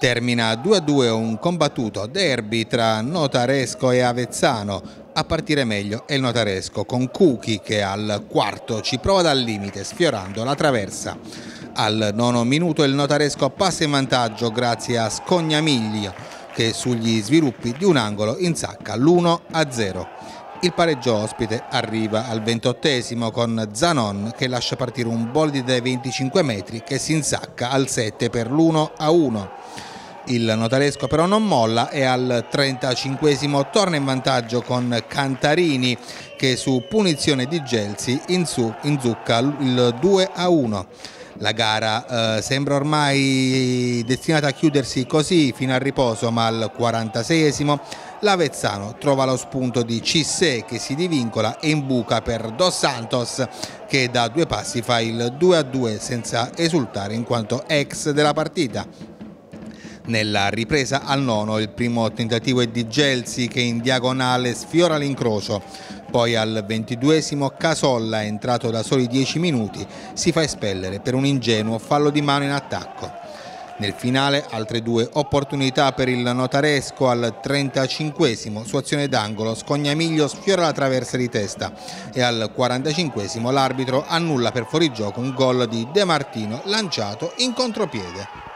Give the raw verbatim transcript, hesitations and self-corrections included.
Termina due a due un combattuto derby tra Notaresco e Avezzano. A partire meglio è il Notaresco, con Cucchi che al quarto ci prova dal limite sfiorando la traversa. Al nono minuto il Notaresco passa in vantaggio grazie a Scognamiglio che sugli sviluppi di un angolo insacca l'uno a zero. Il pareggio ospite arriva al ventottesimo con Zanon che lascia partire un bolide dai venticinque metri che si insacca al sette per l'uno a uno. Il Notaresco però non molla e al trentacinquesimo torna in vantaggio con Cantarini che su punizione di Gelsi inzucca il due a uno. La gara eh, sembra ormai destinata a chiudersi così fino al riposo, ma al quarantaseiesimo l'Avezzano trova lo spunto di Cissé che si divincola e imbuca per Dos Santos che da due passi fa il due a due senza esultare in quanto ex della partita. Nella ripresa al nono il primo tentativo è di Gelsi che in diagonale sfiora l'incrocio, poi al ventiduesimo Casolla, entrato da soli dieci minuti, si fa espellere per un ingenuo fallo di mano in attacco. Nel finale altre due opportunità per il Notaresco. Al trentacinquesimo su azione d'angolo Scognamiglio sfiora la traversa di testa e al quarantacinquesimo l'arbitro annulla per fuorigioco un gol di De Martino lanciato in contropiede.